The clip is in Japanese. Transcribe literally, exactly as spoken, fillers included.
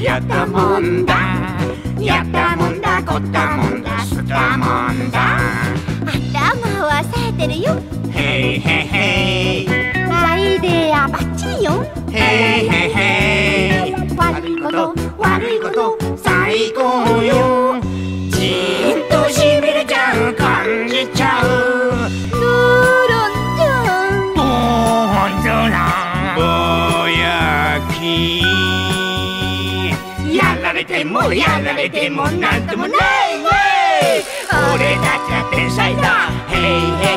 やったもんだやったもんだ凝ったもんだすったもんだ頭は冴えてるよへいへいへいアイデアバッチリよへいへいへい悪いこと悪いこと最高よじーんとしびれちゃう感じちゃうルロンちゃんほんとだぼやきやられてもやられてもなんともない俺たちは天才だへいへい